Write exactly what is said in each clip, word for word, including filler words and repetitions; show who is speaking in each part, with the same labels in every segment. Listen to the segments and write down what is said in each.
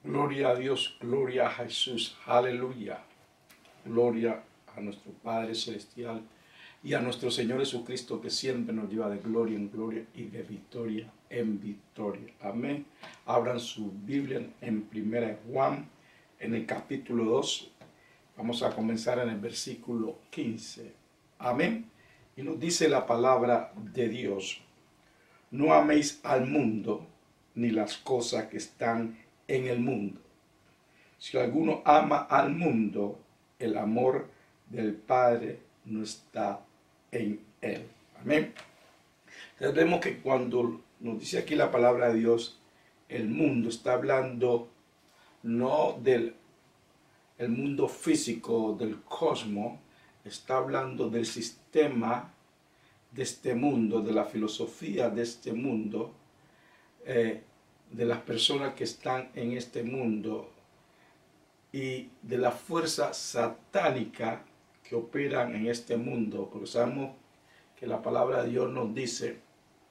Speaker 1: Gloria a Dios, gloria a Jesús, aleluya. Gloria a nuestro Padre Celestial y a nuestro Señor Jesucristo, que siempre nos lleva de gloria en gloria y de victoria en victoria. Amén. Abran su Biblia en primera de Juan, en el capítulo dos. Vamos a comenzar en el versículo quince. Amén. Y nos dice la palabra de Dios: no améis al mundo ni las cosas que están en el mundo. Si alguno ama al mundo, el amor del Padre no está en él. Amén. Entonces vemos que cuando nos dice aquí la palabra de Dios, el mundo está hablando no del el mundo físico, del cosmos, está hablando del sistema de este mundo, de la filosofía de este mundo, eh, de las personas que están en este mundo y de la fuerza satánica que operan en este mundo, porque sabemos que la palabra de Dios nos dice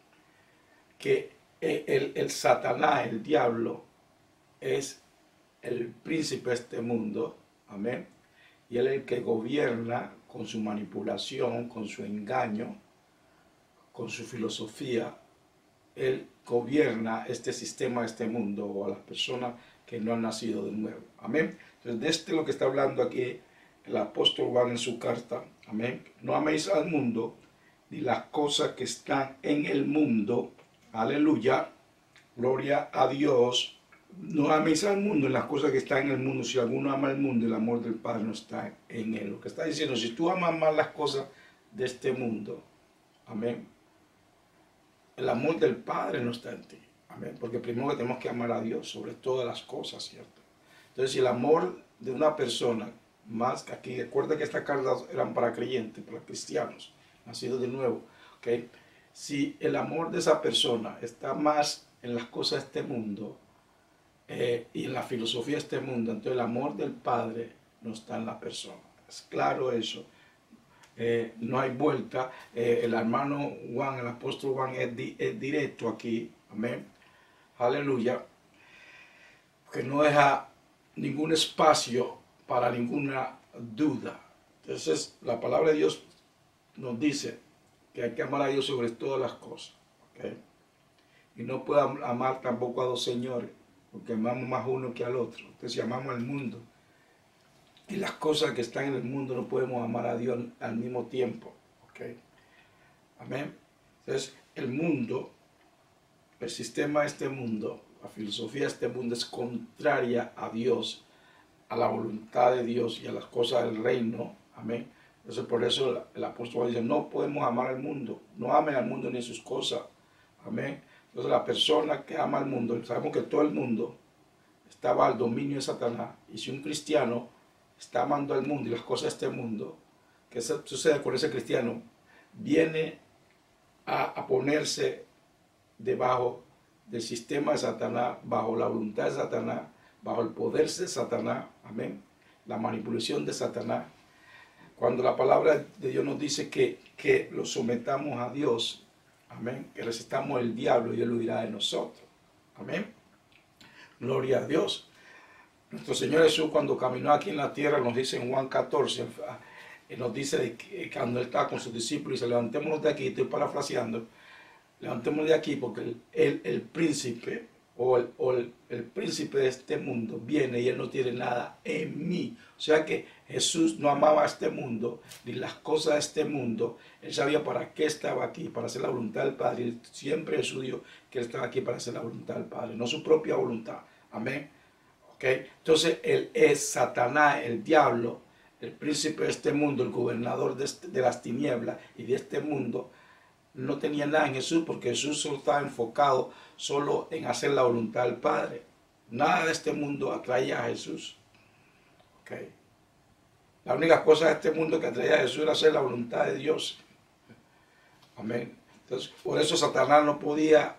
Speaker 1: que el, el, el Satanás, el diablo, es el príncipe de este mundo, amén, y él es el que gobierna con su manipulación, con su engaño, con su filosofía. Él gobierna este sistema, este mundo, o a las personas que no han nacido de nuevo. Amén. Entonces, de este es lo que está hablando aquí el apóstol Juan en su carta. Amén. No améis al mundo ni las cosas que están en el mundo. Aleluya. Gloria a Dios. No améis al mundo ni las cosas que están en el mundo. Si alguno ama al mundo, el amor del Padre no está en él. Lo que está diciendo, si tú amas más las cosas de este mundo, amén, el amor del Padre no está en ti. Amén. Porque primero que tenemos que amar a Dios sobre todas las cosas, ¿cierto? Entonces, si el amor de una persona, más que aquí, recuerda que estas cartas eran para creyentes, para cristianos, nacidos de nuevo, ¿ok? Si el amor de esa persona está más en las cosas de este mundo eh, y en la filosofía de este mundo, entonces el amor del Padre no está en la persona. Es claro eso. Eh, no hay vuelta. Eh, el hermano Juan, el apóstol Juan, es, di, es directo aquí. Amén. Aleluya. Que no deja ningún espacio para ninguna duda. Entonces, la palabra de Dios nos dice que hay que amar a Dios sobre todas las cosas. ¿Okay? Y no puede amar tampoco a dos señores, porque amamos más uno que al otro. Entonces, si amamos al mundo y las cosas que están en el mundo, no podemos amar a Dios al mismo tiempo. ¿Okay? Amén. Entonces, el mundo, el sistema de este mundo, la filosofía de este mundo es contraria a Dios, a la voluntad de Dios y a las cosas del reino. Amén. Entonces, por eso el apóstol dice, no podemos amar al mundo. No amen al mundo ni sus cosas. Amén. Entonces, la persona que ama al mundo, sabemos que todo el mundo estaba al dominio de Satanás. Y si un cristiano está amando al mundo y las cosas de este mundo, ¿qué sucede con ese cristiano? Viene a, a ponerse debajo del sistema de Satanás, bajo la voluntad de Satanás, bajo el poder de Satanás, amén, la manipulación de Satanás. Cuando la palabra de Dios nos dice que, que lo sometamos a Dios, amén, que resistamos al diablo y él lo dirá de nosotros, amén, gloria a Dios. Nuestro Señor Jesús, cuando caminó aquí en la tierra, nos dice en Juan catorce, nos dice que cuando él estaba con sus discípulos, y se levantémonos de aquí, estoy parafraseando, levantémonos de aquí porque el, el, el príncipe o, el, o el, el príncipe de este mundo viene y él no tiene nada en mí. O sea que Jesús no amaba a este mundo ni las cosas de este mundo. Él sabía para qué estaba aquí, para hacer la voluntad del Padre. Y siempre Jesús dijo que él estaba aquí para hacer la voluntad del Padre, no su propia voluntad. Amén. Okay. Entonces él es Satanás, el diablo, el príncipe de este mundo, el gobernador de, este, de las tinieblas y de este mundo. No tenía nada en Jesús porque Jesús solo estaba enfocado solo en hacer la voluntad del Padre. Nada de este mundo atraía a Jesús. Okay. La única cosa de este mundo que atraía a Jesús era hacer la voluntad de Dios. Amén. Entonces, por eso Satanás no podía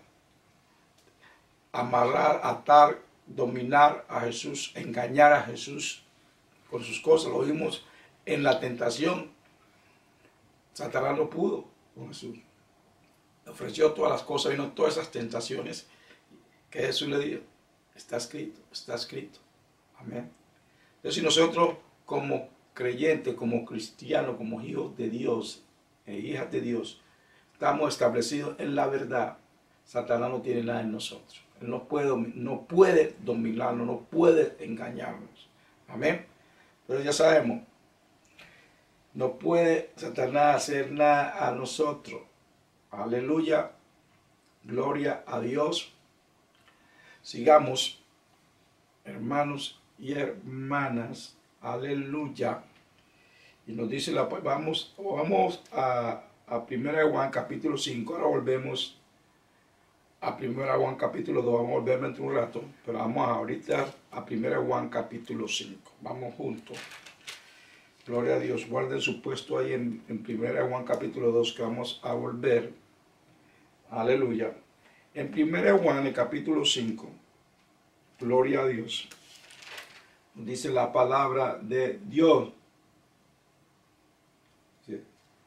Speaker 1: amarrar, atar, dominar a Jesús, engañar a Jesús con sus cosas. Lo vimos en la tentación. Satanás no pudo con Jesús. Le ofreció todas las cosas, vino todas esas tentaciones que Jesús le dio. Está escrito, está escrito. Amén. Entonces, si nosotros como creyentes, como cristianos, como hijos de Dios e hijas de Dios, estamos establecidos en la verdad, Satanás no tiene nada en nosotros. Él no puede, no puede dominarnos, no puede engañarnos. Amén. Pero ya sabemos, no puede Satanás hacer nada a nosotros. Aleluya. Gloria a Dios. Sigamos, hermanos y hermanas. Aleluya. Y nos dice, la, vamos, vamos a, a primera de Juan capítulo cinco. Ahora volvemos a primera de Juan capítulo dos. Vamos a volver dentro de un rato. Pero vamos ahorita a primera de Juan capítulo cinco. Vamos juntos. Gloria a Dios. Guarden su puesto ahí en, en primera de Juan capítulo dos, que vamos a volver. Aleluya. En primera de Juan, el capítulo cinco. Gloria a Dios. Dice la palabra de Dios. Sí.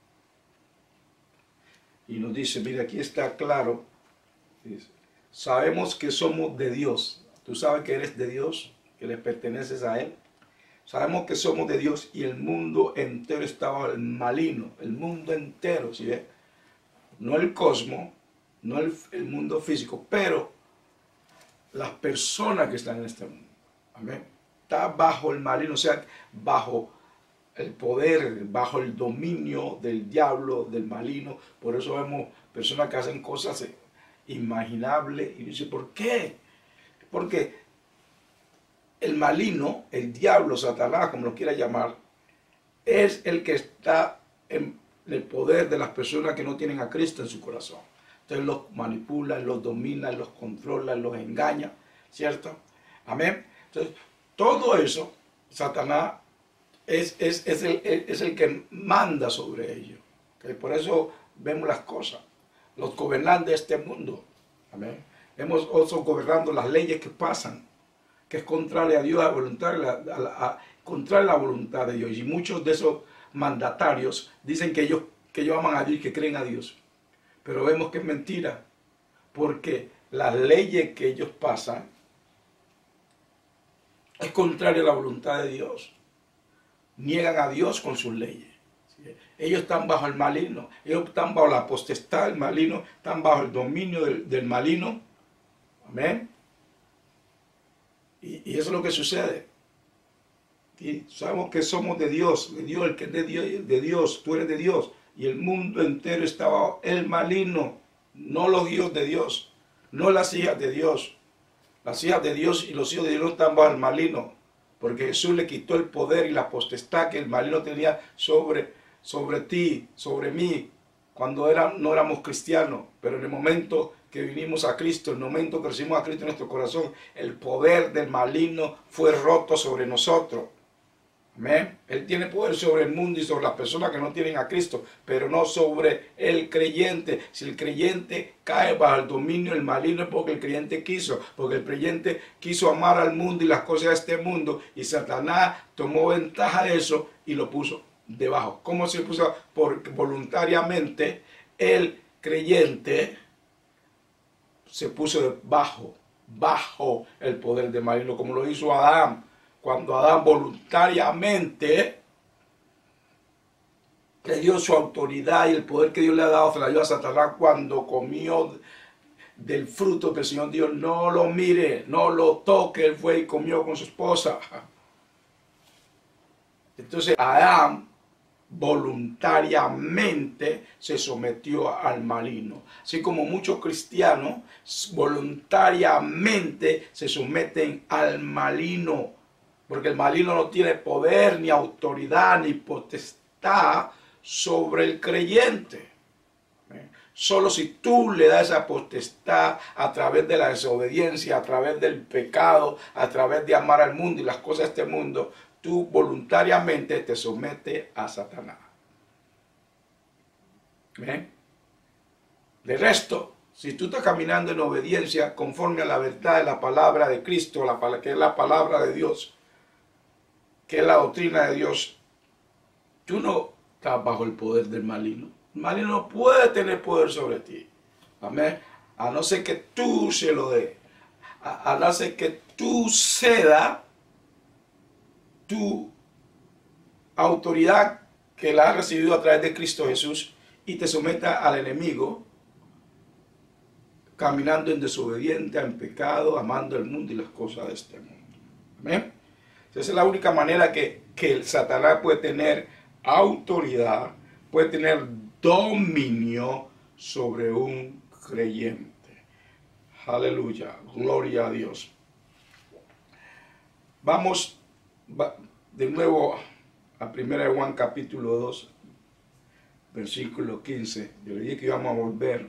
Speaker 1: Y nos dice, mira, aquí está claro. Dice, sabemos que somos de Dios. Tú sabes que eres de Dios, que le perteneces a Él. Sabemos que somos de Dios y el mundo entero está bajo el maligno. El mundo entero, ¿sí ves? No el cosmos, no el, el mundo físico, pero las personas que están en este mundo. Amén. Está bajo el maligno, o sea, bajo el poder, bajo el dominio del diablo, del maligno. Por eso vemos personas que hacen cosas imaginables y dice, ¿por qué? Porque el maligno, el diablo, Satanás, como lo quiera llamar, es el que está en el poder de las personas que no tienen a Cristo en su corazón. Entonces los manipula, los domina, los controla, los engaña, ¿cierto? Amén. Entonces, todo eso, Satanás es, es, es, el, es el que manda sobre ellos. ¿Okay? Por eso vemos las cosas. Los gobernantes de este mundo. Amén. Vemos otros gobernando las leyes que pasan, que es contraria a Dios, a la voluntad, a la, a la, a, contraria a la voluntad de Dios. Y muchos de esos mandatarios dicen que ellos, que ellos aman a Dios y que creen a Dios. Pero vemos que es mentira, porque las leyes que ellos pasan es contraria a la voluntad de Dios. Niegan a Dios con sus leyes. Ellos están bajo el maligno, ellos están bajo la potestad del maligno, están bajo el dominio del, del maligno. Amén. Y, y eso es lo que sucede. Y sabemos que somos de Dios, de Dios, el que es de Dios, de Dios, tú eres de Dios. Y el mundo entero está bajo el maligno, no los hijos de Dios, no las hijas de Dios. Las hijas de Dios y los hijos de Dios no están bajo el maligno, porque Jesús le quitó el poder y la potestad que el maligno tenía sobre, sobre ti, sobre mí, cuando era, no éramos cristianos. Pero en el momento que vinimos a Cristo, en el momento que recibimos a Cristo en nuestro corazón, el poder del maligno fue roto sobre nosotros. Amén. Él tiene poder sobre el mundo y sobre las personas que no tienen a Cristo, pero no sobre el creyente. Si el creyente cae bajo el dominio del maligno es porque el creyente quiso, porque el creyente quiso amar al mundo y las cosas de este mundo, y Satanás tomó ventaja de eso y lo puso debajo. ¿Cómo se puso? Porque voluntariamente el creyente se puso debajo, bajo el poder del maligno, como lo hizo Adán. Cuando Adán voluntariamente le dio su autoridad y el poder que Dios le ha dado, se la dio a Satanás cuando comió del fruto que el Señor Dios no lo mire, no lo toque. Él fue y comió con su esposa. Entonces Adán voluntariamente se sometió al maligno. Así como muchos cristianos voluntariamente se someten al maligno. Porque el maligno no tiene poder, ni autoridad, ni potestad sobre el creyente. Solo si tú le das esa potestad a través de la desobediencia, a través del pecado, a través de amar al mundo y las cosas de este mundo, tú voluntariamente te sometes a Satanás. ¿Ven? De resto, si tú estás caminando en obediencia conforme a la verdad de la palabra de Cristo, la, que es la palabra de Dios, que es la doctrina de Dios, tú no estás bajo el poder del maligno. El maligno no puede tener poder sobre ti. Amén. A no ser que tú se lo des. al hacer que tú ceda tu autoridad que la has recibido a través de Cristo Jesús y te someta al enemigo, caminando en desobediente, en pecado, amando el mundo y las cosas de este mundo. ¿Amén? Esa es la única manera que, que el Satanás puede tener autoridad, puede tener dominio sobre un creyente. Aleluya, gloria a Dios. Vamos de nuevo a primera de Juan capítulo dos, versículo quince. Yo le dije que íbamos a volver.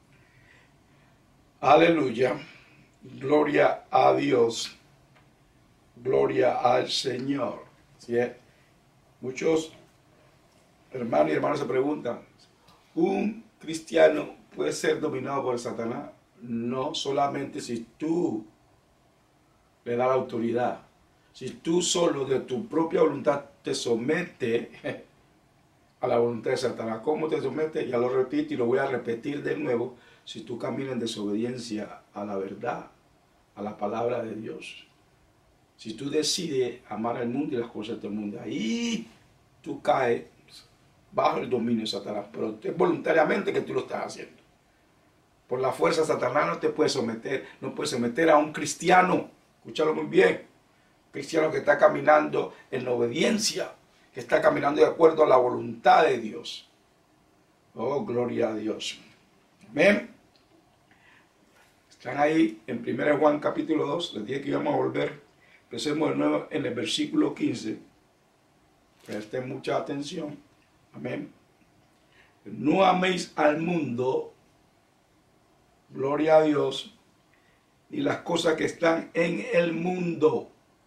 Speaker 1: Aleluya, gloria a Dios, gloria al Señor. ¿Sí? Muchos hermanos y hermanas se preguntan, ¿un cristiano puede ser dominado por el Satanás? No solamente si tú le das la autoridad. Si tú solo de tu propia voluntad te sometes a la voluntad de Satanás. ¿Cómo te sometes? Ya lo repito y lo voy a repetir de nuevo. Si tú caminas en desobediencia a la verdad, a la palabra de Dios. Si tú decides amar al mundo y las cosas del mundo, ahí tú caes bajo el dominio de Satanás. Pero es voluntariamente que tú lo estás haciendo. Por la fuerza, Satanás no te puede someter, no puede someter a un cristiano. Escúchalo muy bien. Un cristiano que está caminando en obediencia, que está caminando de acuerdo a la voluntad de Dios. Oh, gloria a Dios. Amén. Están ahí en primera de Juan capítulo dos. Les dije que íbamos a volver. Empecemos de nuevo en el versículo quince. Presten mucha atención. Amén. No améis al mundo, gloria a Dios, y las cosas que están en el mundo.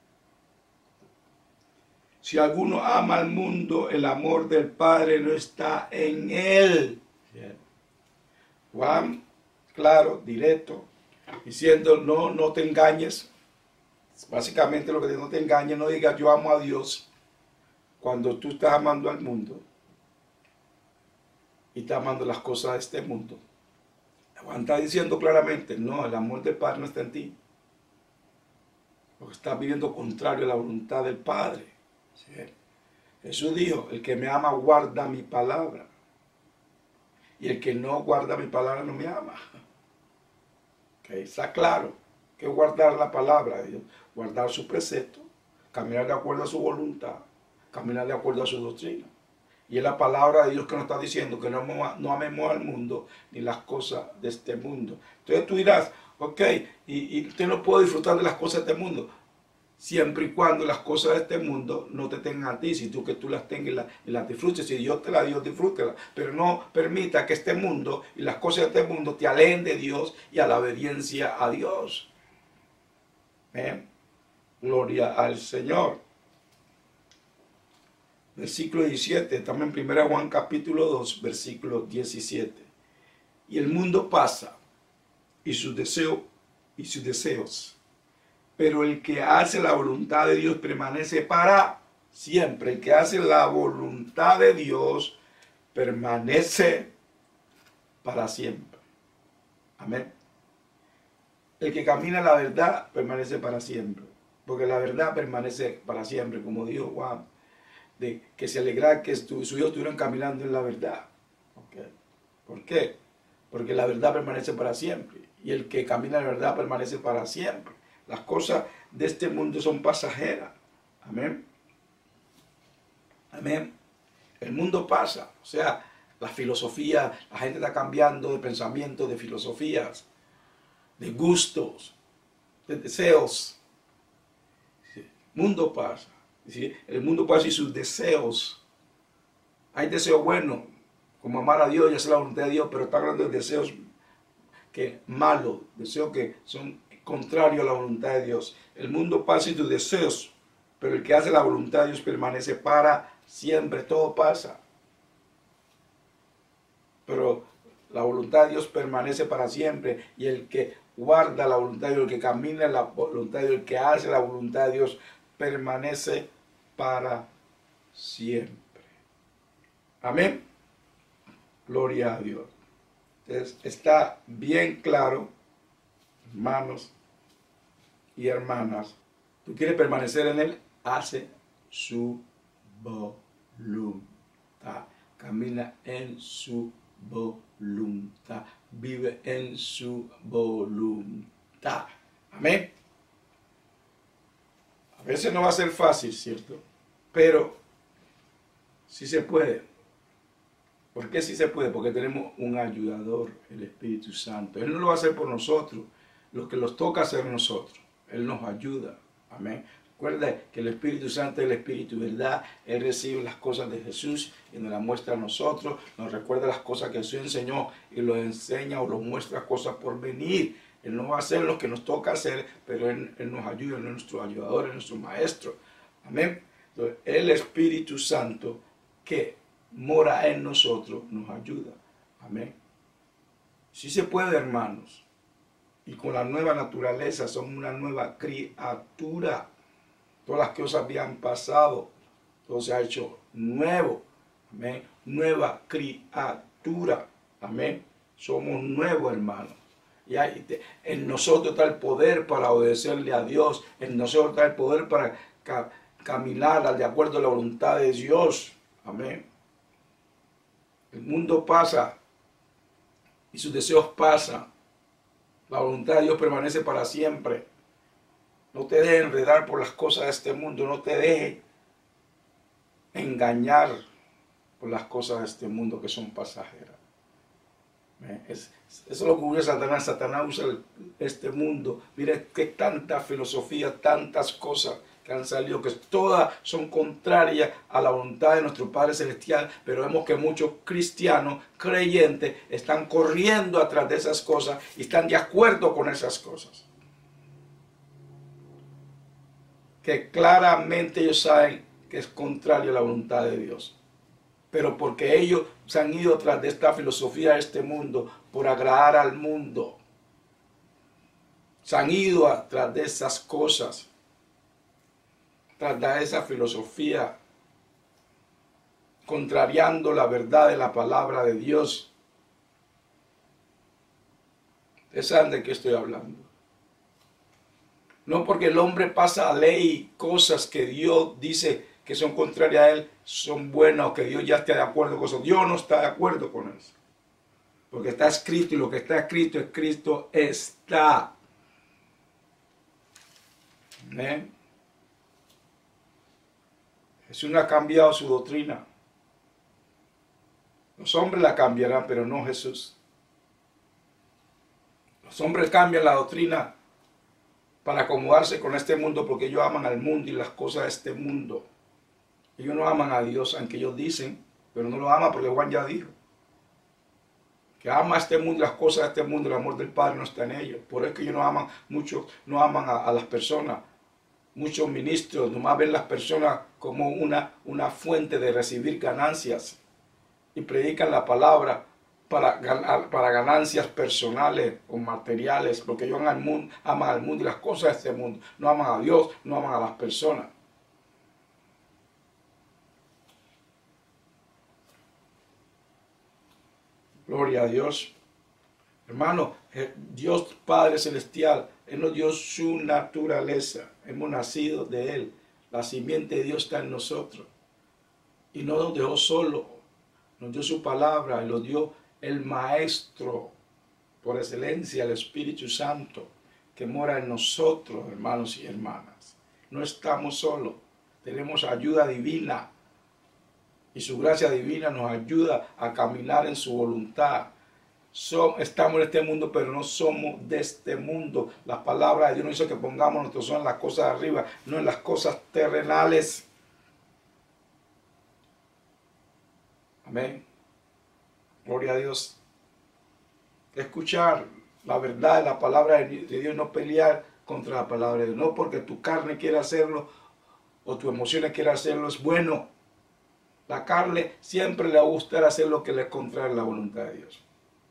Speaker 1: Si alguno ama al mundo, el amor del Padre no está en él. Juan, claro, directo, diciendo, no, no te engañes. Básicamente lo que dice, no te engañes, no digas yo amo a Dios cuando tú estás amando al mundo y estás amando las cosas de este mundo. Juan está diciendo claramente, no, el amor del Padre no está en ti. Porque estás viviendo contrario a la voluntad del Padre. ¿Sí? Jesús dijo, el que me ama guarda mi palabra. Y el que no guarda mi palabra no me ama. Okay, está claro que guardar la palabra de Dios, guardar su precepto, caminar de acuerdo a su voluntad, caminar de acuerdo a su doctrina. Y es la palabra de Dios que nos está diciendo que no, no amemos al mundo ni las cosas de este mundo. Entonces tú dirás, ok, y, y usted no puede disfrutar de las cosas de este mundo, siempre y cuando las cosas de este mundo no te tengan a ti, si tú que tú las tengas y las, y las disfrutes. Si Dios te las dio, disfrútelas. Pero no permita que este mundo y las cosas de este mundo te alejen de Dios y a la obediencia a Dios. ¿Eh? Gloria al Señor. Versículo diecisiete, estamos en primera Juan capítulo dos, versículo diecisiete. Y el mundo pasa, y sus deseos, y sus deseos, pero el que hace la voluntad de Dios permanece para siempre. El que hace la voluntad de Dios permanece para siempre. Amén. El que camina la verdad permanece para siempre, porque la verdad permanece para siempre, como dijo Juan, de que se alegra que sus hijos estuvieran caminando en la verdad. Okay. ¿Por qué? Porque la verdad permanece para siempre. Y el que camina en la verdad permanece para siempre. Las cosas de este mundo son pasajeras. Amén. Amén. El mundo pasa. O sea, la filosofía, la gente está cambiando de pensamiento, de filosofías, de gustos, de deseos. El mundo pasa. ¿Sí? El mundo pasa y sus deseos. Hay deseos buenos, como amar a Dios y hacer la voluntad de Dios, pero está hablando de deseos que malos, deseos que son contrarios a la voluntad de Dios. El mundo pasa y sus deseos, pero el que hace la voluntad de Dios permanece para siempre. Todo pasa, pero la voluntad de Dios permanece para siempre, y el que guarda la voluntad de Dios, el que camina en la voluntad de Dios, el que hace la voluntad de Dios, permanece para siempre. Amén. Gloria a Dios. Entonces, está bien claro, hermanos, y hermanas, tú quieres permanecer en Él, hace su voluntad. Camina en su voluntad. Vive en su voluntad. Amén. A veces no va a ser fácil, ¿cierto? Pero sí se puede. ¿Por qué sí se puede? Porque tenemos un ayudador, el Espíritu Santo. Él no lo va a hacer por nosotros. Lo que nos toca hacer nosotros. Él nos ayuda. Amén. Recuerda que el Espíritu Santo es el Espíritu, ¿verdad? Él recibe las cosas de Jesús y nos las muestra a nosotros. Nos recuerda las cosas que Jesús enseñó y los enseña o los muestra cosas por venir. Él no va a hacer lo que nos toca hacer, pero Él, Él nos ayuda, Él es nuestro ayudador, Él es nuestro maestro. Amén. Entonces, el Espíritu Santo que mora en nosotros nos ayuda. Amén. Sí se puede, hermanos. Y con la nueva naturaleza somos una nueva criatura. Todas las cosas habían pasado. Todo se ha hecho nuevo. Amén. Nueva criatura. Amén. Somos nuevos, hermanos. Y hay, en nosotros está el poder para obedecerle a Dios. En nosotros está el poder para ca caminar de acuerdo a la voluntad de Dios. Amén. El mundo pasa y sus deseos pasan. La voluntad de Dios permanece para siempre. No te dejes enredar por las cosas de este mundo. No te dejes engañar por las cosas de este mundo que son pasajeras. Es, eso es lo que usa Satanás. Satanás usa el, este mundo. Mire que tanta filosofía, tantas cosas que han salido, que todas son contrarias a la voluntad de nuestro Padre Celestial, pero vemos que muchos cristianos, creyentes, están corriendo atrás de esas cosas y están de acuerdo con esas cosas. Que claramente ellos saben que es contrario a la voluntad de Dios. Pero porque ellos se han ido tras de esta filosofía de este mundo, por agradar al mundo. Se han ido atrás de esas cosas, tras de esa filosofía, contrariando la verdad de la palabra de Dios. Ustedes saben de qué estoy hablando. No porque el hombre pasa a ley cosas que Dios dice que son contrarias a él, son buenas o que Dios ya esté de acuerdo con eso. Dios no está de acuerdo con eso. Porque está escrito y lo que está escrito es Cristo está. Amén. Jesús no ha cambiado su doctrina. Los hombres la cambiarán, pero no Jesús. Los hombres cambian la doctrina para acomodarse con este mundo porque ellos aman al mundo y las cosas de este mundo. Ellos no aman a Dios, aunque ellos dicen, pero no lo aman porque Juan ya dijo que ama a este mundo, las cosas de este mundo, el amor del Padre no está en ellos. Por eso es que ellos no aman, muchos no aman a, a las personas. Muchos ministros nomás ven las personas como una, una fuente de recibir ganancias y predican la palabra para, ganar, para ganancias personales o materiales, porque ellos aman al, mundo, aman al mundo y las cosas de este mundo. No aman a Dios, no aman a las personas. Gloria a Dios. Hermano, Dios Padre Celestial, Él nos dio su naturaleza. Hemos nacido de Él. La simiente de Dios está en nosotros. Y no nos dejó solo. Nos dio su palabra y lo dio el Maestro por excelencia, el Espíritu Santo, que mora en nosotros, hermanos y hermanas. No estamos solos. Tenemos ayuda divina. Y su gracia divina nos ayuda a caminar en su voluntad. Son, estamos en este mundo, pero no somos de este mundo. La palabra de Dios nos hizo que pongamos nuestros ojos en las cosas de arriba, no en las cosas terrenales. Amén. Gloria a Dios. Escuchar la verdad de la palabra de Dios, no pelear contra la palabra de Dios. No porque tu carne quiera hacerlo o tus emociones quieran hacerlo, es bueno. La carne siempre le va a gustar hacer lo que le es contrario a la voluntad de Dios.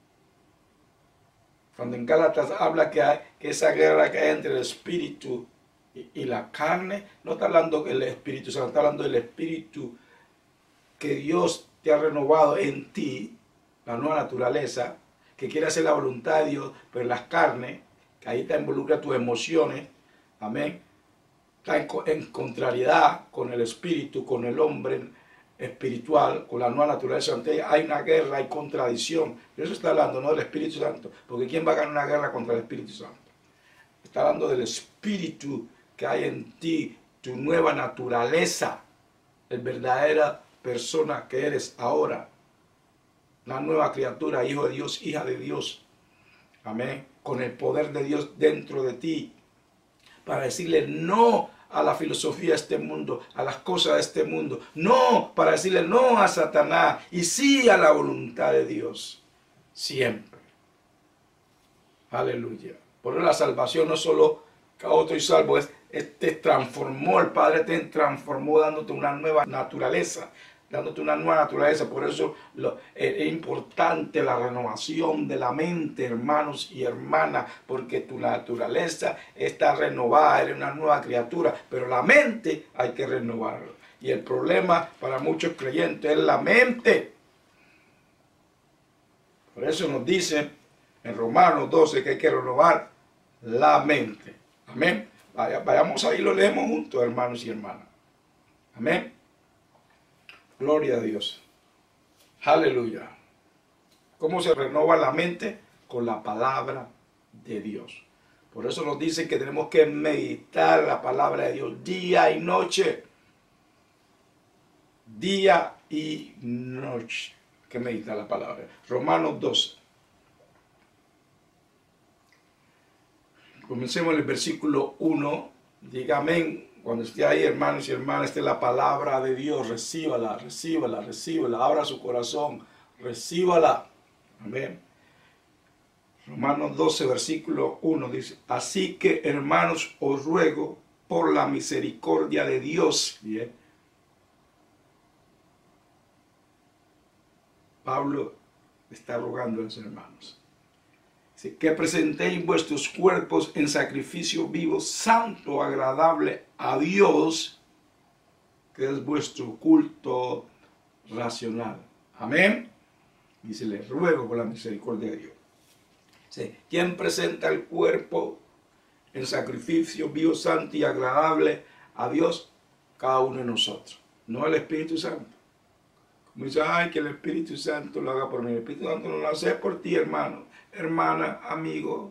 Speaker 1: Cuando en Gálatas habla que, hay, que esa guerra que hay entre el espíritu y, y la carne, no está hablando del Espíritu Santo, está hablando del Espíritu que Dios te ha renovado en ti, la nueva naturaleza, que quiere hacer la voluntad de Dios, pero las carnes, que ahí te involucra tus emociones, Amén. Está en, en contrariedad con el espíritu, con el hombre espiritual, con la nueva naturaleza. Hay una guerra, hay contradicción. Eso está hablando, no del Espíritu Santo. Porque ¿quién va a ganar una guerra contra el Espíritu Santo? Está hablando del espíritu que hay en ti, tu nueva naturaleza, la verdadera persona que eres ahora. La nueva criatura, hijo de Dios, hija de Dios. Amén. Con el poder de Dios dentro de ti. Para decirle no a la filosofía de este mundo, a las cosas de este mundo. No, para decirle no a Satanás y sí a la voluntad de Dios. Siempre. Aleluya. Por eso la salvación no solo que otro y salvo, es, es, te transformó, el Padre te transformó dándote una nueva naturaleza. Dándote una nueva naturaleza. Por eso lo, es, es importante la renovación de la mente, hermanos y hermanas, porque tu naturaleza está renovada, eres una nueva criatura, pero la mente hay que renovarla. Y el problema para muchos creyentes es la mente. Por eso nos dice en Romanos doce que hay que renovar la mente. Amén. Vaya, vayamos ahí, lo leemos juntos, hermanos y hermanas. Amén. Gloria a Dios. Aleluya. ¿Cómo se renova la mente? Con la palabra de Dios. Por eso nos dice que tenemos que meditar la palabra de Dios día y noche. Día y noche. Que meditar la palabra. Romanos doce. Comencemos en el versículo uno. Diga amén. Cuando esté ahí, hermanos y hermanas, esta es la palabra de Dios. Recíbala, recíbala, recíbala. Abra su corazón. Recíbala. Amén. Romanos doce, versículo uno dice: así que, hermanos, os ruego por la misericordia de Dios. Bien. Pablo está rogando a los hermanos. Dice, que presentéis vuestros cuerpos en sacrificio vivo, santo, agradable a Dios, que es vuestro culto racional. Amén. Dice, les ruego por la misericordia de Dios. Dice, ¿quién presenta el cuerpo en sacrificio vivo, santo y agradable a Dios? Cada uno de nosotros, no el Espíritu Santo. Como dice, ay, que el Espíritu Santo lo haga por mí. El Espíritu Santo no lo hace por ti, hermano, hermana, amigo.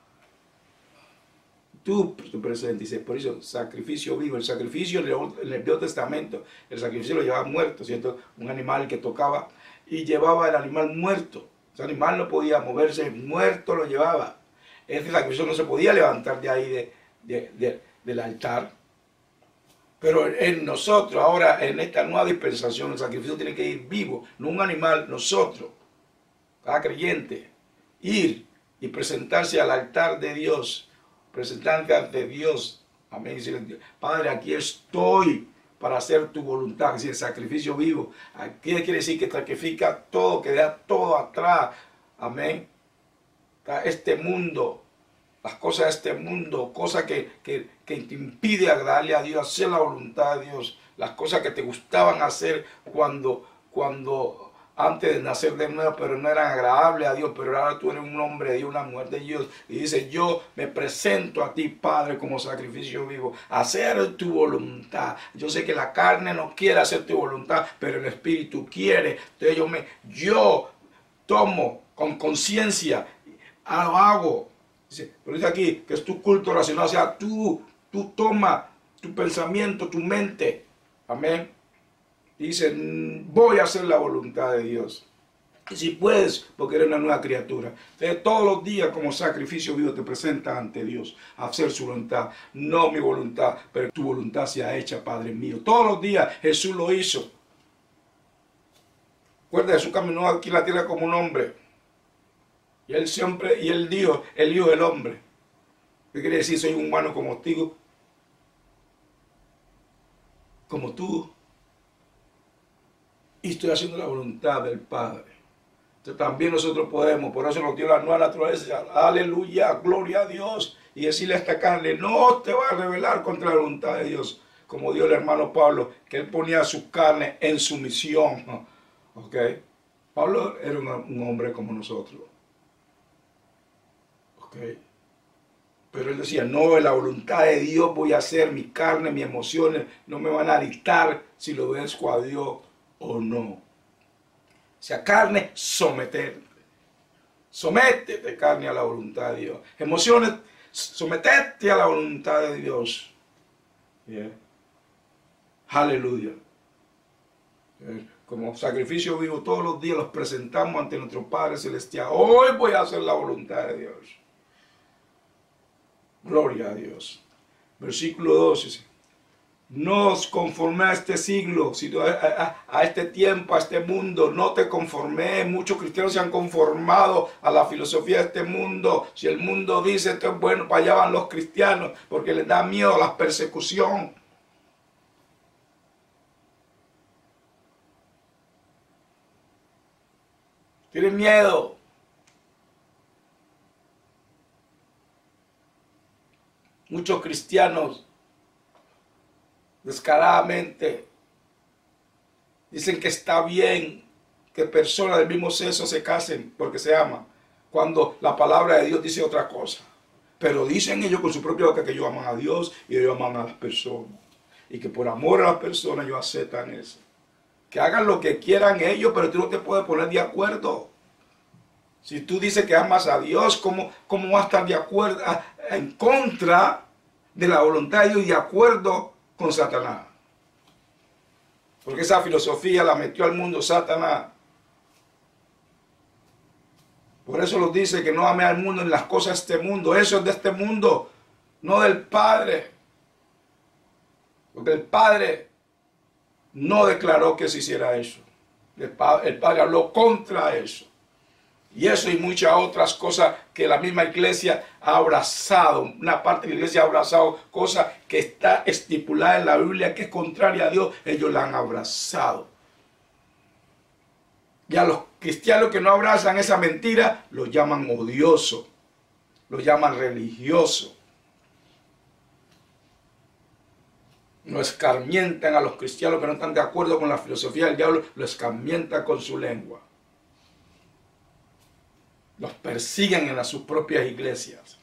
Speaker 1: Tú te presentes, dice, por eso, sacrificio vivo. El sacrificio en el Antiguo Testamento, el sacrificio lo llevaba muerto, ¿cierto? Un animal que tocaba y llevaba el animal muerto. Ese animal no podía moverse, muerto lo llevaba. Ese sacrificio no se podía levantar de ahí, de, de, de, del altar. Pero en nosotros, ahora en esta nueva dispensación, el sacrificio tiene que ir vivo, no un animal, nosotros, cada creyente, ir y presentarse al altar de Dios, presentarse ante Dios. Amén. Padre, aquí estoy para hacer tu voluntad, es decir, el sacrificio vivo. Aquí quiere decir que sacrifica todo, que deja todo atrás. Amén. Este mundo, las cosas de este mundo, cosas que, que, que te impide agradarle a Dios, hacer la voluntad de Dios, las cosas que te gustaban hacer cuando, cuando antes de nacer de nuevo, pero no eran agradables a Dios, pero ahora tú eres un hombre de Dios, una mujer de Dios, y dice, yo me presento a ti, Padre, como sacrificio vivo, a hacer tu voluntad. Yo sé que la carne no quiere hacer tu voluntad, pero el Espíritu quiere. Entonces yo, me, yo tomo con conciencia, lo hago. Dice, pero dice aquí que es tu culto racional, o sea, tú, tú toma tu pensamiento, tu mente. Amén. Dice, voy a hacer la voluntad de Dios. Y si puedes, porque eres una nueva criatura. Entonces, todos los días como sacrificio vivo te presentas ante Dios a hacer su voluntad. No mi voluntad, pero tu voluntad sea hecha, Padre mío. Todos los días Jesús lo hizo. Recuerda, Jesús caminó aquí en la tierra como un hombre. Y él siempre, y él dijo, el Hijo del Hombre. ¿Qué quiere decir? Soy un humano como tú. Como tú. Y estoy haciendo la voluntad del Padre. Entonces también nosotros podemos, por eso nos dio la nueva naturaleza. Aleluya, gloria a Dios. Y decirle a esta carne, no te va a rebelar contra la voluntad de Dios. Como dijo el hermano Pablo, que él ponía su carne en sumisión. ¿Ok? Pablo era un, un hombre como nosotros. Okay. Pero él decía, no, la voluntad de Dios voy a hacer, mi carne, mis emociones no me van a dictar si lo obedezco a Dios o no. O sea, carne, someterte. Sométete, carne, a la voluntad de Dios. Emociones, someterte a la voluntad de Dios. Yeah. Aleluya. Como sacrificio vivo todos los días los presentamos ante nuestro Padre Celestial. Hoy voy a hacer la voluntad de Dios. Gloria a Dios. Versículo doce. No os conformé a este siglo, sino a, a, a este tiempo, a este mundo. No te conformé. Muchos cristianos se han conformado a la filosofía de este mundo. Si el mundo dice esto es bueno, para allá van los cristianos, porque les da miedo a la persecución. Tienen miedo. Muchos cristianos descaradamente dicen que está bien que personas del mismo sexo se casen porque se aman, cuando la palabra de Dios dice otra cosa. Pero dicen ellos con su propia boca que ellos aman a Dios y ellos aman a las personas. Y que por amor a las personas ellos aceptan eso. Que hagan lo que quieran ellos, pero tú no te puedes poner de acuerdo. Si tú dices que amas a Dios, ¿cómo, cómo vas a estar de acuerdo, a, en contra de la voluntad de Dios y de acuerdo con Satanás? Porque esa filosofía la metió al mundo Satanás. Por eso nos dice que no ame al mundo en las cosas de este mundo. Eso es de este mundo, no del Padre. Porque el Padre no declaró que se hiciera eso. El Padre, el Padre habló contra eso. Y eso y muchas otras cosas que la misma iglesia ha abrazado. Una parte de la iglesia ha abrazado cosas que está estipulada en la Biblia que es contraria a Dios. Ellos la han abrazado. Y a los cristianos que no abrazan esa mentira, los llaman odioso. Los llaman religioso. No escarmientan a los cristianos que no están de acuerdo con la filosofía del diablo. Lo escarmientan con su lengua. Los persiguen en las, sus propias iglesias.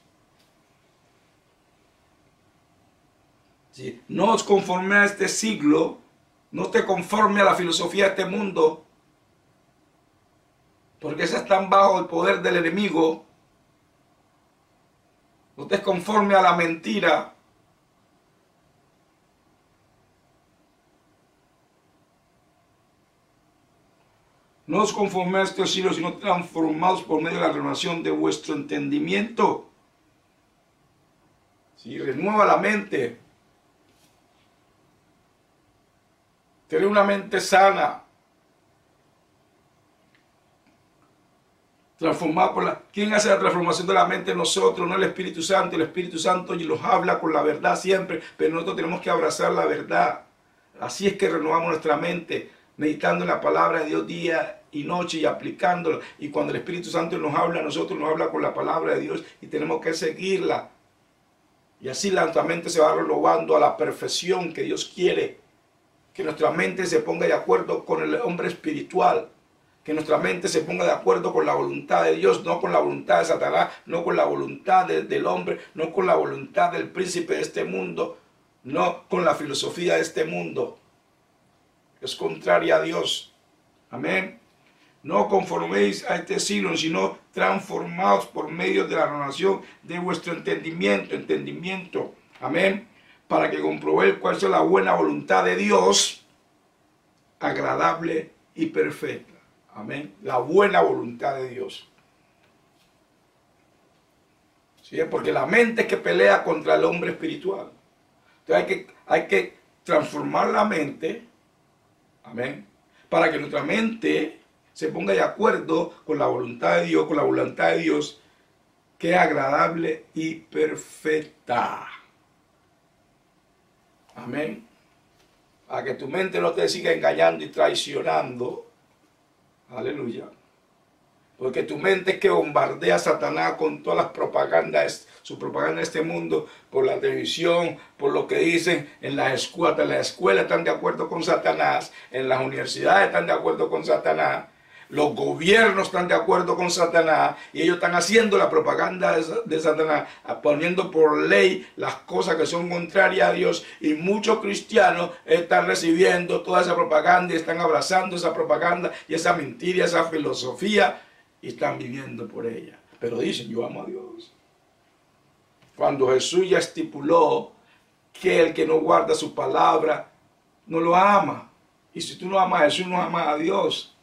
Speaker 1: ¿Sí? No os conforme a este siglo, no te conforme a la filosofía de este mundo, porque esas están bajo el poder del enemigo. No te conforme a la mentira. No os conforméis a este siglo, sino transformados por medio de la renovación de vuestro entendimiento. Sí, renueva la mente. Tener una mente sana. Transformada por la... ¿Quién hace la transformación de la mente? Nosotros, no el Espíritu Santo. El Espíritu Santo y los habla con la verdad siempre, pero nosotros tenemos que abrazar la verdad. Así es que renovamos nuestra mente, meditando en la palabra de Dios día y noche y aplicándola. Y cuando el Espíritu Santo nos habla, a nosotros nos habla con la palabra de Dios y tenemos que seguirla. Y así nuestra mente se va renovando a la perfección que Dios quiere. Que nuestra mente se ponga de acuerdo con el hombre espiritual. Que nuestra mente se ponga de acuerdo con la voluntad de Dios, no con la voluntad de Satanás, no con la voluntad de, del hombre, no con la voluntad del príncipe de este mundo, no con la filosofía de este mundo. Es contraria a Dios. Amén. No conforméis a este siglo, sino transformaos por medio de la renovación de vuestro entendimiento. Entendimiento. Amén. Para que comprobéis cuál es la buena voluntad de Dios, agradable y perfecta. Amén. La buena voluntad de Dios. ¿Sí? Porque la mente es que pelea contra el hombre espiritual. Entonces hay que, hay que transformar la mente. Amén. Para que nuestra mente se ponga de acuerdo con la voluntad de Dios, con la voluntad de Dios, que es agradable y perfecta. Amén. Para que tu mente no te siga engañando y traicionando. Aleluya. Porque tu mente es que bombardea a Satanás con todas las propagandas, su propaganda de este mundo, por la televisión, por lo que dicen en las escuelas. En las escuelas están de acuerdo con Satanás, en las universidades están de acuerdo con Satanás. Los gobiernos están de acuerdo con Satanás y ellos están haciendo la propaganda de Satanás, poniendo por ley las cosas que son contrarias a Dios, y muchos cristianos están recibiendo toda esa propaganda y están abrazando esa propaganda y esa mentira, esa filosofía, y están viviendo por ella. Pero dicen, yo amo a Dios. Cuando Jesús ya estipuló que el que no guarda su palabra no lo ama. Y si tú no amas a Jesús, no amas a Dios.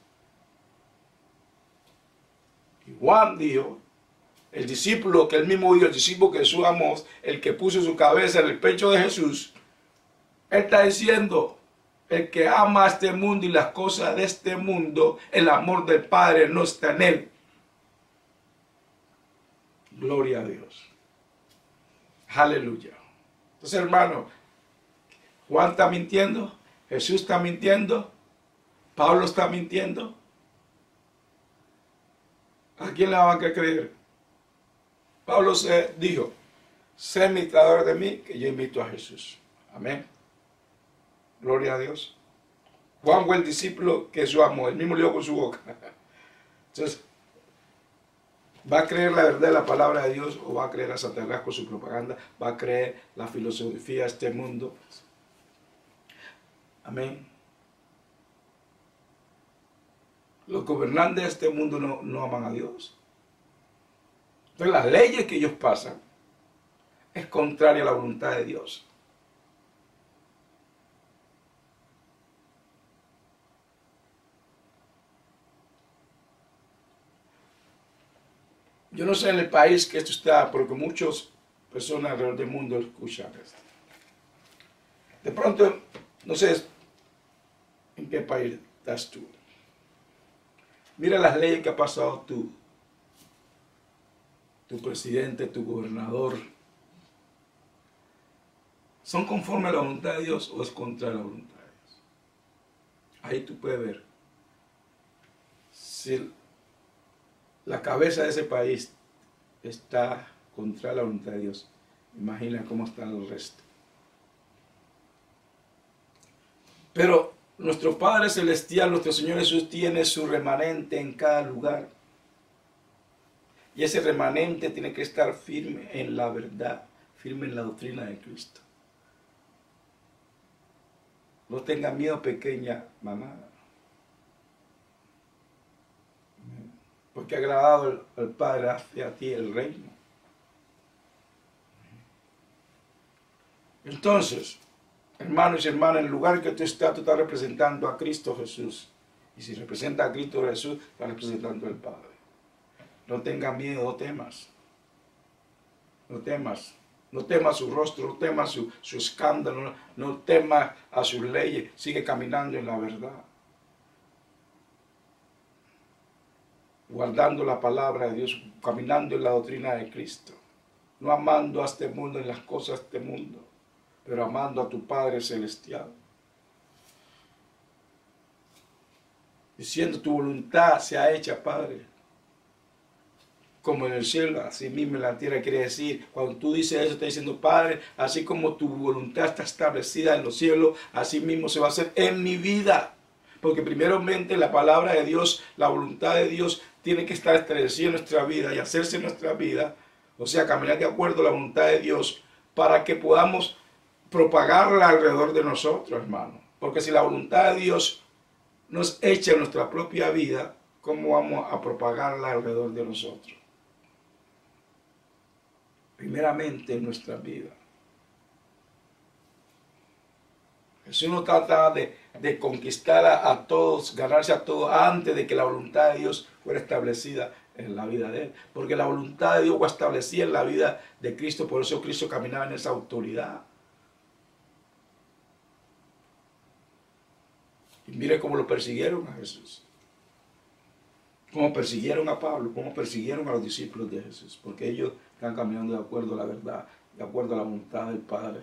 Speaker 1: Y Juan dijo, el discípulo que él mismo dijo, el discípulo que Jesús amó, el que puso su cabeza en el pecho de Jesús, él está diciendo, el que ama a este mundo y las cosas de este mundo, el amor del Padre no está en él. Gloria a Dios. Aleluya. Entonces, hermano, Juan está mintiendo, Jesús está mintiendo, Pablo está mintiendo. ¿A quién le van a creer? Pablo se dijo, sé imitador de mí, que yo imito a Jesús. Amén. Gloria a Dios. Juan fue el discípulo que Jesús amó, él mismo lo dijo con su boca. Entonces, ¿va a creer la verdad de la palabra de Dios o va a creer a Satanás con su propaganda? ¿Va a creer la filosofía de este mundo? Amén. Los gobernantes de este mundo no, no aman a Dios. Entonces las leyes que ellos pasan es contraria a la voluntad de Dios. Yo no sé en el país que esto está, porque muchas personas alrededor del mundo escuchan esto. De pronto, no sé en qué país estás tú. Mira las leyes que ha pasado tú, tu presidente, tu gobernador. ¿Son conforme a la voluntad de Dios o es contra la voluntad de Dios? Ahí tú puedes ver si la cabeza de ese país está contra la voluntad de Dios. Imagina cómo está el resto. Pero nuestro Padre Celestial, nuestro Señor Jesús, tiene su remanente en cada lugar. Y ese remanente tiene que estar firme en la verdad, firme en la doctrina de Cristo. No tenga miedo, pequeña manada. Porque ha agradado al Padre hacia ti el reino. Entonces, hermanos y hermanas, en el lugar que tú estás, tú estás representando a Cristo Jesús. Y si representa a Cristo Jesús, estás representando al Padre. No tengas miedo, no temas. No temas. No temas su rostro, no temas su, su escándalo, no, no temas a sus leyes. Sigue caminando en la verdad. Guardando la palabra de Dios, caminando en la doctrina de Cristo. No amando a este mundo en las cosas de este mundo, pero amando a tu Padre Celestial. Diciendo, tu voluntad sea hecha, Padre, como en el cielo, así mismo en la tierra. Quiere decir, cuando tú dices eso, estás diciendo, Padre, así como tu voluntad está establecida en los cielos, así mismo se va a hacer en mi vida. Porque primeramente la palabra de Dios, la voluntad de Dios, tiene que estar establecida en nuestra vida y hacerse en nuestra vida. O sea, caminar de acuerdo a la voluntad de Dios para que podamos propagarla alrededor de nosotros, hermano. Porque si la voluntad de Dios nos echa en nuestra propia vida, ¿cómo vamos a propagarla alrededor de nosotros? Primeramente en nuestra vida. Jesús no trata de, de conquistar a, a todos, ganarse a todos antes de que la voluntad de Dios fuera establecida en la vida de Él. Porque la voluntad de Dios fue establecida en la vida de Cristo, por eso Cristo caminaba en esa autoridad. Y mire cómo lo persiguieron a Jesús. Cómo persiguieron a Pablo, cómo persiguieron a los discípulos de Jesús. Porque ellos están caminando de acuerdo a la verdad, de acuerdo a la voluntad del Padre.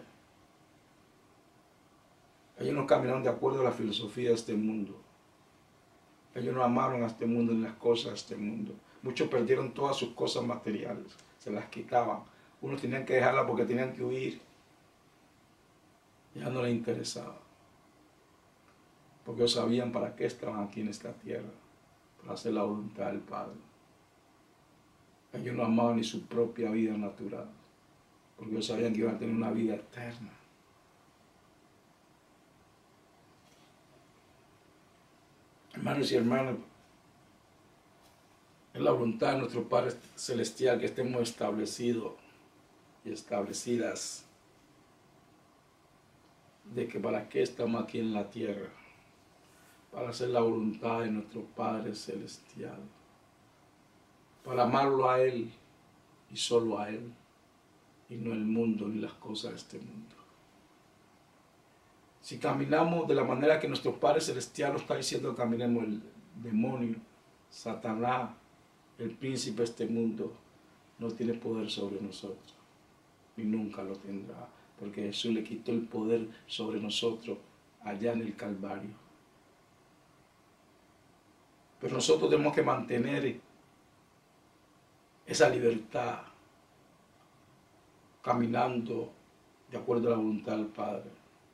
Speaker 1: Ellos no caminaron de acuerdo a la filosofía de este mundo. Ellos no amaron a este mundo ni las cosas de este mundo. Muchos perdieron todas sus cosas materiales, se las quitaban. Unos tenían que dejarlas porque tenían que huir. Ya no les interesaba. Porque ellos sabían para qué estaban aquí en esta tierra. para hacer la voluntad del Padre. Ellos no amaban ni su propia vida natural, porque ellos sabían que iban a tener una vida eterna. Hermanos y hermanas, es la voluntad de nuestro Padre Celestial que estemos establecidos y establecidas de que para qué estamos aquí en la tierra, para hacer la voluntad de nuestro Padre Celestial, para amarlo a Él y solo a Él, y no el mundo ni las cosas de este mundo. Si caminamos de la manera que nuestro Padre Celestial nos está diciendo que caminemos, el demonio, Satanás, el príncipe de este mundo, no tiene poder sobre nosotros, y nunca lo tendrá, porque Jesús le quitó el poder sobre nosotros allá en el Calvario. Pero nosotros tenemos que mantener esa libertad, caminando de acuerdo a la voluntad del Padre.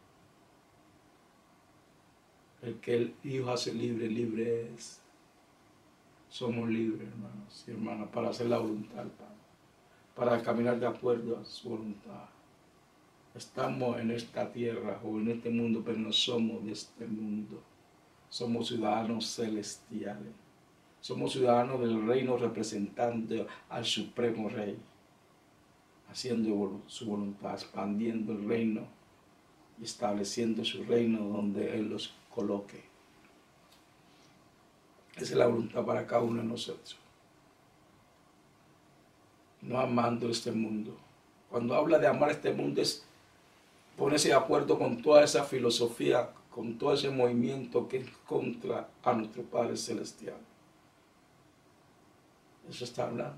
Speaker 1: El que el Hijo hace libre, libre es. Somos libres, hermanos y hermanas, para hacer la voluntad del Padre, para caminar de acuerdo a su voluntad. Estamos en esta tierra o en este mundo, pero no somos de este mundo. Somos ciudadanos celestiales. Somos ciudadanos del reino representando al Supremo Rey, haciendo su voluntad, expandiendo el reino y estableciendo su reino donde Él los coloque. Esa es la voluntad para cada uno de nosotros. No amando este mundo. Cuando habla de amar este mundo es ponerse de acuerdo con toda esa filosofía, con todo ese movimiento que es contra a nuestro Padre Celestial. Eso está hablando.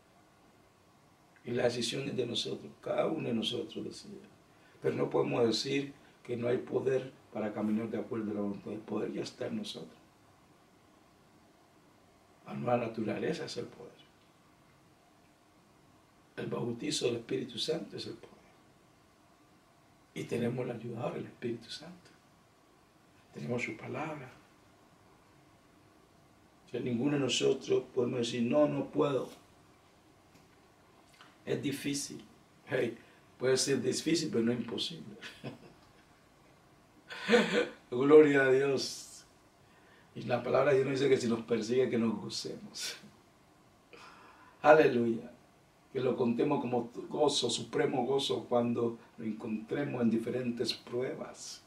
Speaker 1: Y la decisión es de nosotros, cada uno de nosotros decide. Pero no podemos decir que no hay poder para caminar de acuerdo a la voluntad. El poder ya está en nosotros. La nueva naturaleza es el poder. El bautizo del Espíritu Santo es el poder. Y tenemos la ayuda del Espíritu Santo. Tenemos su palabra. O sea, ninguno de nosotros podemos decir, no, no puedo. Es difícil. Hey, puede ser difícil, pero no imposible. Gloria a Dios. Y la palabra de Dios nos dice que si nos persigue, que nos gocemos. Aleluya. Que lo contemos como gozo, supremo gozo, cuando nos encontremos en diferentes pruebas.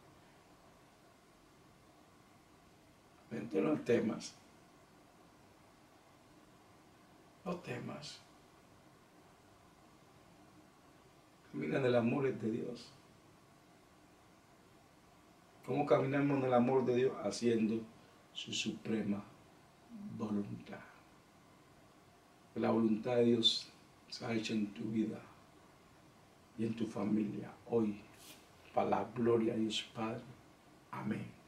Speaker 1: Entonces no temas. No temas. Camina en el amor de Dios. ¿Cómo caminamos en el amor de Dios? Haciendo su suprema voluntad. Que la voluntad de Dios se ha hecho en tu vida y en tu familia hoy, para la gloria de Dios Padre. Amén.